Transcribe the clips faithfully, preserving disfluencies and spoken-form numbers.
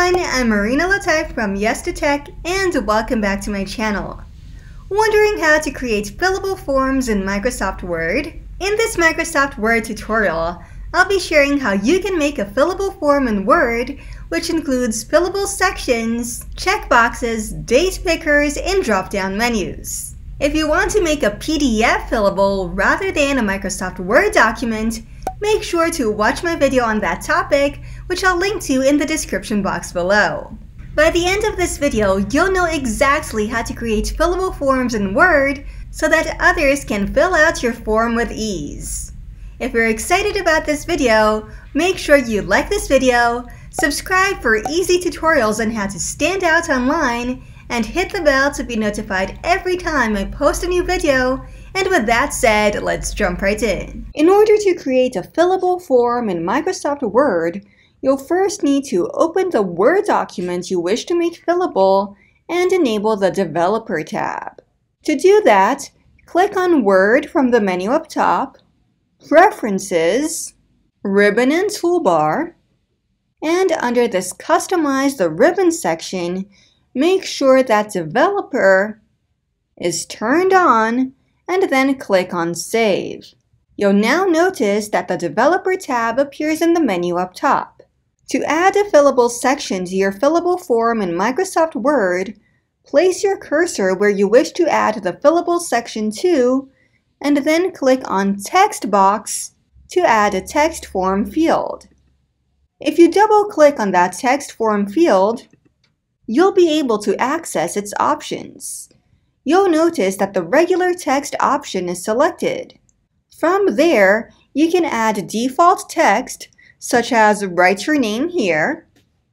everyone, I'm Marina from Yes to Tech and welcome back to my channel. Wondering how to create fillable forms in Microsoft Word? In this Microsoft Word tutorial, I'll be sharing how you can make a fillable form in Word, which includes fillable sections, checkboxes, date pickers, and drop-down menus. If you want to make a P D F fillable rather than a Microsoft Word document, make sure to watch my video on that topic, which I'll link to in the description box below. By the end of this video, you'll know exactly how to create fillable forms in Word so that others can fill out your form with ease. If you're excited about this video, make sure you like this video, subscribe for easy tutorials on how to stand out online, and hit the bell to be notified every time I post a new video. And with that said, let's jump right in. In order to create a fillable form in Microsoft Word, you'll first need to open the Word document you wish to make fillable and enable the Developer tab. To do that, click on Word from the menu up top, Preferences, Ribbon and Toolbar, and under this Customize the Ribbon section, make sure that Developer is turned on and then click on Save. You'll now notice that the Developer tab appears in the menu up top. To add a fillable section to your fillable form in Microsoft Word, place your cursor where you wish to add the fillable section to, and then click on Text Box to add a text form field. If you double-click on that text form field, you'll be able to access its options. You'll notice that the regular text option is selected. From there, you can add default text, such as write your name here,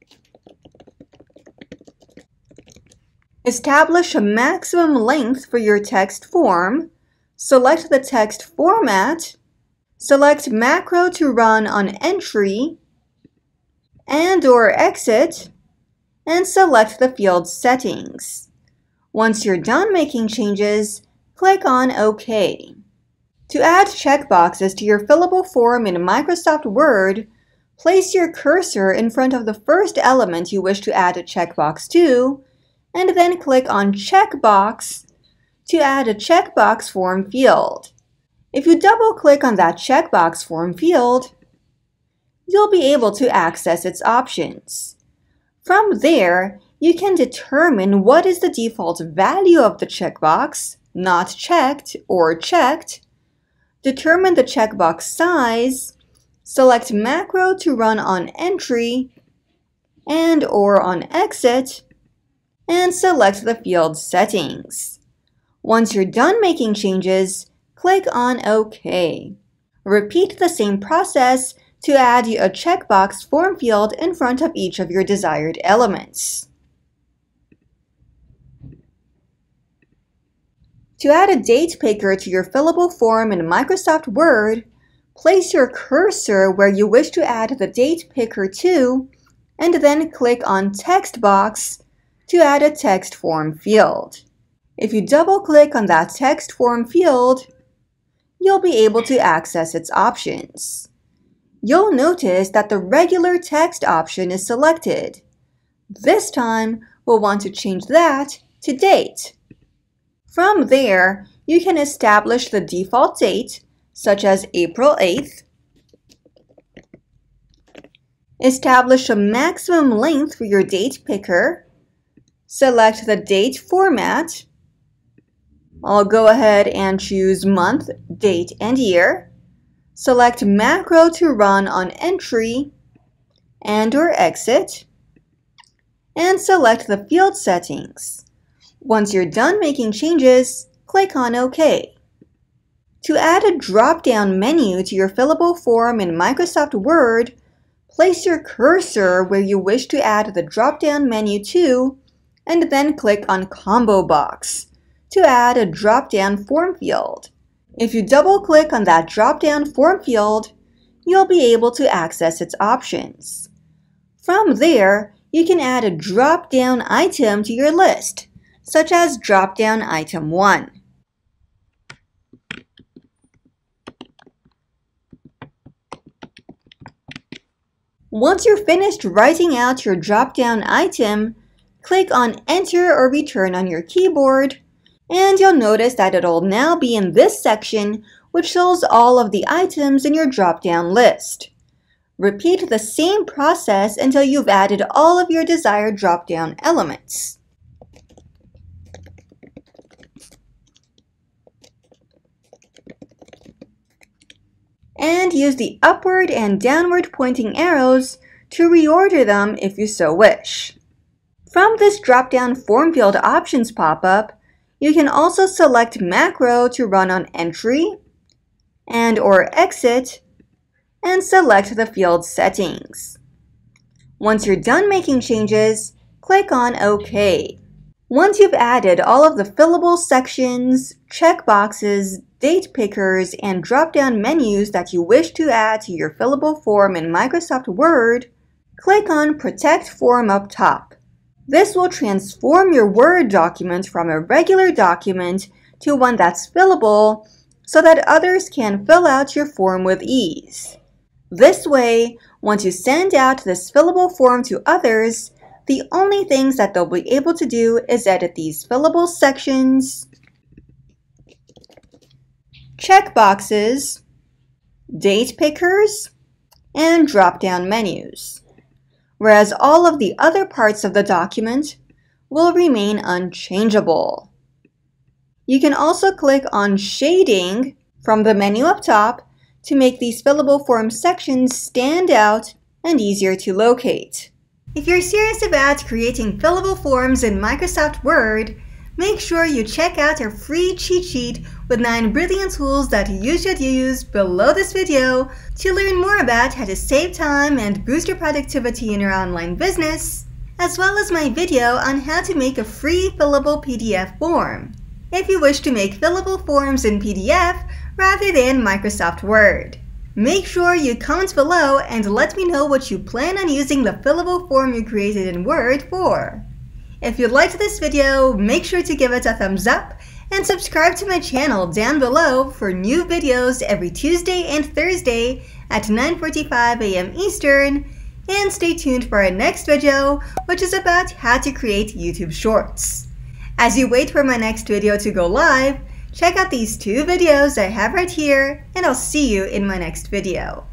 establish a maximum length for your text form, select the text format, select macro to run on entry, and or exit, and select the field settings. Once you're done making changes, click on OK. To add checkboxes to your fillable form in Microsoft Word, place your cursor in front of the first element you wish to add a checkbox to, and then click on Checkbox to add a checkbox form field. If you double-click on that checkbox form field, you'll be able to access its options. From there, you can determine what is the default value of the checkbox, not checked or checked, determine the checkbox size, select macro to run on entry and or on exit, and select the field settings. Once you're done making changes, click on OK. Repeat the same process to add a checkbox form field in front of each of your desired elements. To add a date picker to your fillable form in Microsoft Word, place your cursor where you wish to add the date picker to, and then click on Text Box to add a text form field. If you double-click on that text form field, you'll be able to access its options. You'll notice that the regular text option is selected. This time, we'll want to change that to date. From there, you can establish the default date, such as April eighth, establish a maximum length for your date picker, select the date format. I'll go ahead and choose month, date, and year. Select macro to run on entry and or exit, and select the field settings. Once you're done making changes, click on OK. To add a drop-down menu to your fillable form in Microsoft Word, place your cursor where you wish to add the drop-down menu to, and then click on Combo Box to add a drop-down form field. If you double-click on that drop-down form field, you'll be able to access its options. From there, you can add a drop-down item to your list, such as drop-down item one. Once you're finished writing out your drop-down item, click on Enter or Return on your keyboard, and you'll notice that it'll now be in this section, which shows all of the items in your drop-down list. Repeat the same process until you've added all of your desired drop-down elements. And use the upward and downward pointing arrows to reorder them if you so wish. From this drop-down form field options pop-up, you can also select macro to run on entry and or exit, and select the field settings. Once you're done making changes, click on OK. Once you've added all of the fillable sections, checkboxes, date pickers, and drop-down menus that you wish to add to your fillable form in Microsoft Word, click on Protect Form up top. This will transform your Word document from a regular document to one that's fillable so that others can fill out your form with ease. This way, once you send out this fillable form to others, the only things that they'll be able to do is edit these fillable sections, checkboxes, date pickers, and drop-down menus, whereas all of the other parts of the document will remain unchangeable. You can also click on Shading from the menu up top to make these fillable form sections stand out and easier to locate. If you're serious about creating fillable forms in Microsoft Word, make sure you check out our free cheat sheet with nine brilliant tools that you should use below this video to learn more about how to save time and boost your productivity in your online business, as well as my video on how to make a free fillable P D F form, if you wish to make fillable forms in P D F rather than Microsoft Word. Make sure you comment below and let me know what you plan on using the fillable form you created in Word for. If you liked this video, make sure to give it a thumbs up and subscribe to my channel down below for new videos every Tuesday and Thursday at nine forty-five a m Eastern, and stay tuned for our next video, which is about how to create YouTube Shorts. As you wait for my next video to go live, check out these two videos I have right here, and I'll see you in my next video.